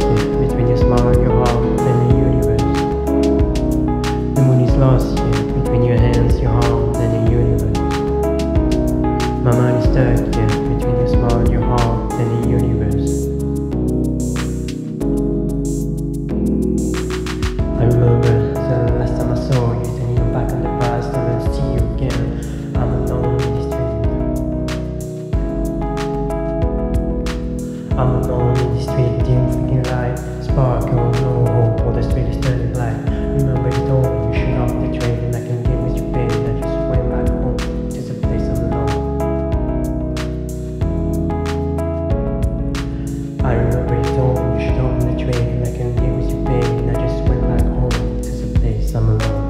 here between your smile, your heart, and the universe. The moon is lost here between your hands, your heart, and the universe. My mind is stuck here between your smile, your heart, and the universe. I remember the last time I saw you, then you're back in the past, I will see you again. I'm alone in this street. I'm alone in the street, dim freaking light, sparkle, no hope, all the street is turning black. Remember you told me you should off the train, and I can give what you paid, I just went back home to the place I'm alone. I remember you told me you should open the train, and I can give what you paid, and I just went back home to the place I'm alone.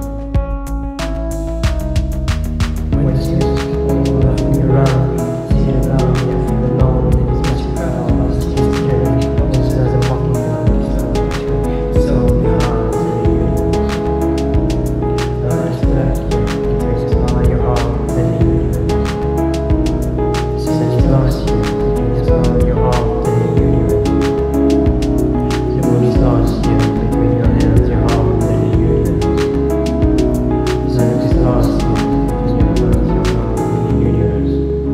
When the streets are all laughing around, see around me, I feel alone in this magic crowd. I was just scared, just as I'm walking down the street, so behind the universe. I'm just stuck here, between your smile, your heart, and the universe. Since you lost you, between your smile, your heart, and the universe. The moon is lost here, between your hands, your heart, and the universe. The sun is lost here, between your hands, your heart, and the universe.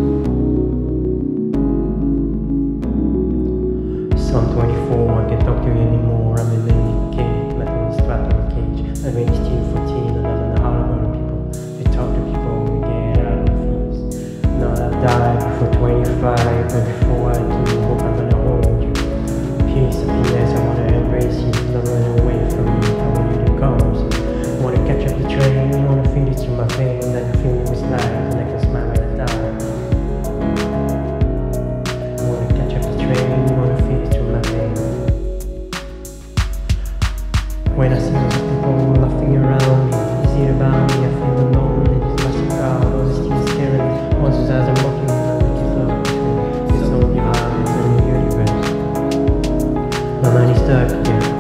Psalm 24, I can't talk to you anymore. I'm in the cage, my tongue is trapped in a cage. I raised you 14 and I'm in the heart of other people. We talk to people, we get out of the fees. Now I've died before 25, but before I do, hope I'm gonna hold you. Peace, happiness, I wanna embrace you. Don't run away from me, I want you to come. So I wanna catch up the train, I wanna feel it through my veins. I can feel it with life, and I can smile when I die. I wanna catch up the train, I wanna feel it through my veins. When I see those people laughing around me, is it about me? I feel alone in this massive crowd. All the streets scaring me, once as I'm walking around with this love between. It's only eyes and the universe. My mind is stuck here.